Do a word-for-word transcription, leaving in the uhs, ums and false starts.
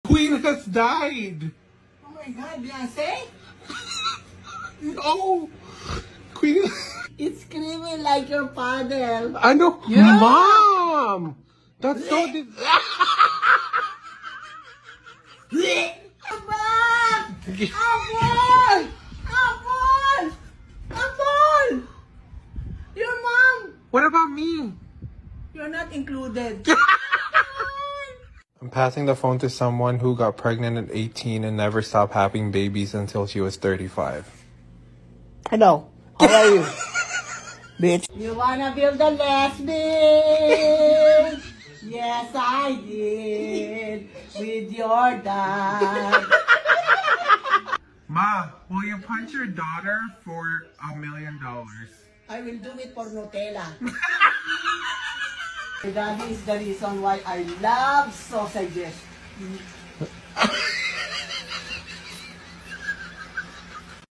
Queen has died. Oh my God, Beyonce? No. Queen. It's screaming like your father. I know. Yeah. Mom. That's so. Dis Apple! Apple! Apple! Your mom! What about me? You're not included. I'm passing the phone to someone who got pregnant at eighteen and never stopped having babies until she was thirty-five. Hello. How are you? Bitch. You wanna build a lesbian? Yes, I did. With your dad. Ma, will you punch your daughter for a million dollars? I will do it for Nutella. That is the reason why I love sausages.